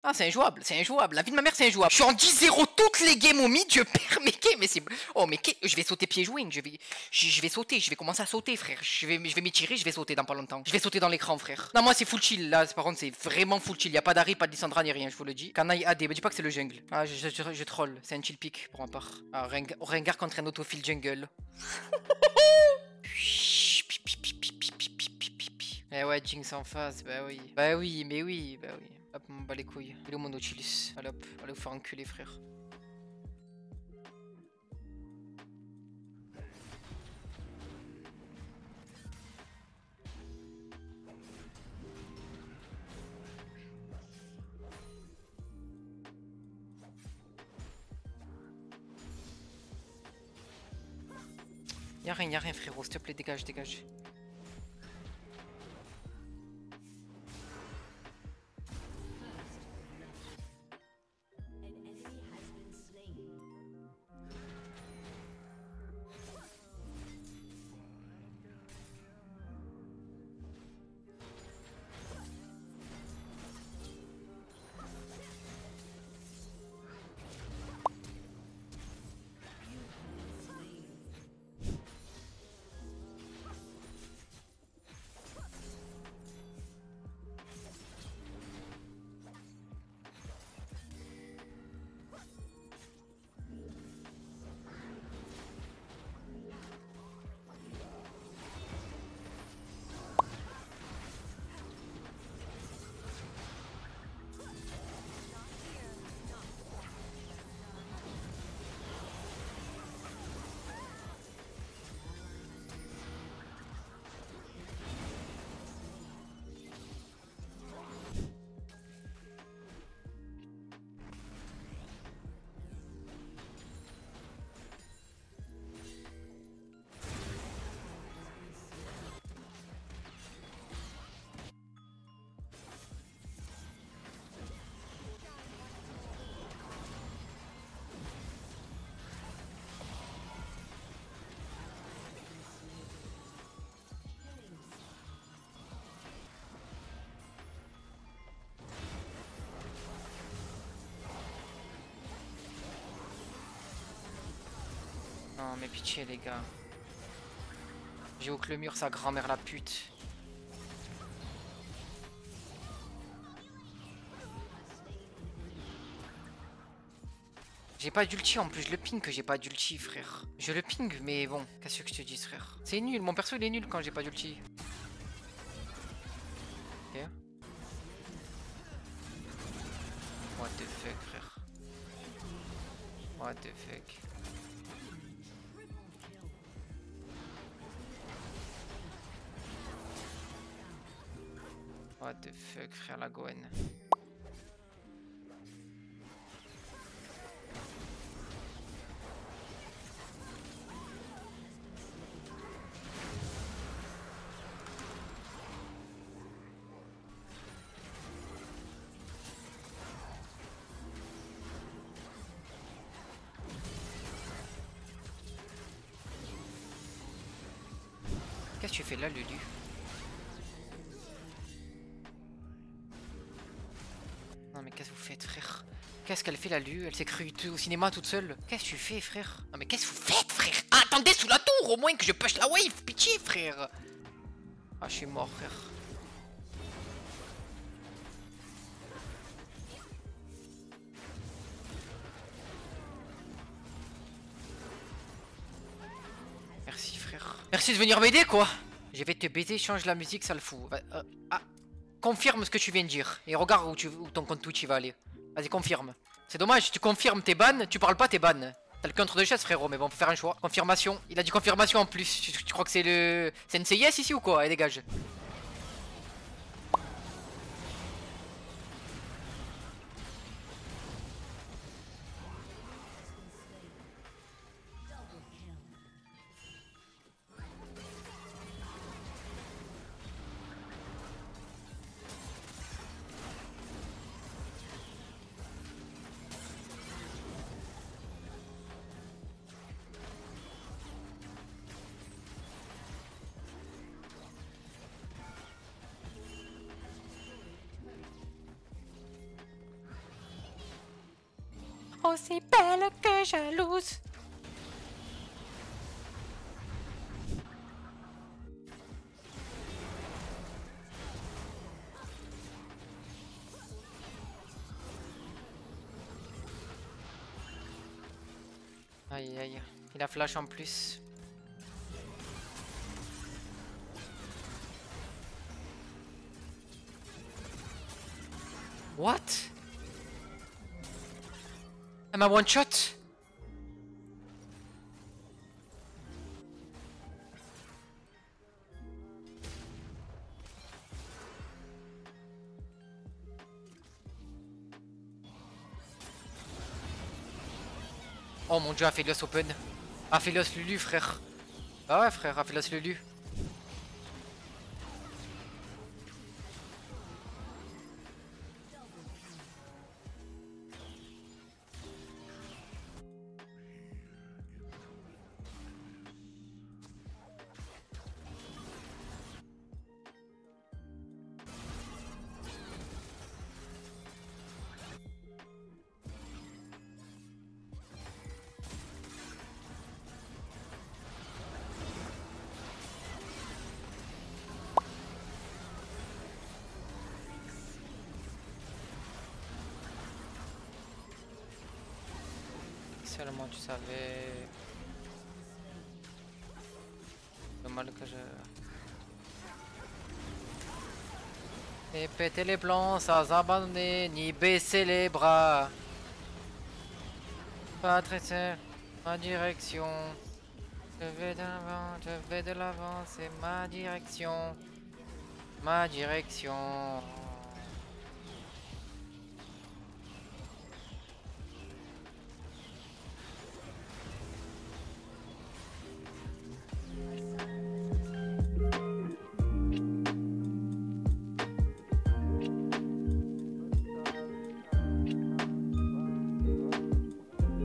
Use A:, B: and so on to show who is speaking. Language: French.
A: Ah, c'est injouable, c'est injouable. La vie de ma mère, c'est injouable. Je suis en 10-0 toutes les games au mid, je perds mes games, mais c'est... Oh, mais je vais sauter pieds joints, je vais sauter, je vais commencer à sauter, frère. Je vais m'étirer, je vais sauter dans pas longtemps. Je vais sauter dans l'écran, frère. Non, moi, c'est full chill, là, par contre, c'est vraiment full chill. Y a pas d'Harry, pas de Lissandra, ni rien, je vous le dis. Kanaï AD, me dis pas que c'est le jungle. Ah, je troll, c'est un chill pick, pour ma part. Ah, Rengar contre un autofill jungle. Eh ouais, Jinx en face, bah oui. Bah oui, mais oui, bah oui. Hop, on bat les couilles. Il est au mon Nautilus. Allez hop, allez vous faire enculer, frère. Y'a rien, frérot, s'il te plaît, dégage, dégage. Non mais pitié les gars. J'ai au que le mur sa grand-mère la pute. J'ai pas d'ulti en plus, je le ping que j'ai pas d'ulti frère. Je le ping mais bon, qu'est-ce que je te dis frère. C'est nul, mon perso il est nul quand j'ai pas d'ulti. Ok. What the fuck frère. What the fuck. What the fuck frère la Goen. Qu'est-ce que tu fais là Lulu? Non mais qu'est-ce que vous faites frère? Qu'est-ce qu'elle fait la Lulu? Elle s'est crue au cinéma toute seule. Qu'est-ce que tu fais frère? Non mais qu'est-ce que vous faites frère? Ah, attendez sous la tour au moins que je push la wave. Pitié frère. Ah je suis mort frère. Merci frère. Merci de venir m'aider quoi. Je vais te baiser, change la musique, ça le fout. Ah, confirme ce que tu viens de dire. Et regarde où ton compte Twitch il va aller. Vas-y confirme. C'est dommage, tu confirmes tes bans, tu parles pas tes bans. T'as le contre de chasse frérot, mais bon faut faire un choix. Confirmation, il a dit confirmation en plus. Tu crois que c'est le... C'est une CIS ici ou quoi? Allez dégage. aussi belle que jalouse. Aïe aïe, il a flash en plus. What? Elle m'a one shot? Oh mon dieu, Aphelios open. Aphelios Lulu, frère. Ah ouais, frère, Aphelios Lulu. Seulement tu savais le mal que je... Et péter les plans sans abandonner ni baisser les bras. Pas traiter ma direction. Je vais d'avant, je vais de l'avant, c'est ma direction. Ma direction.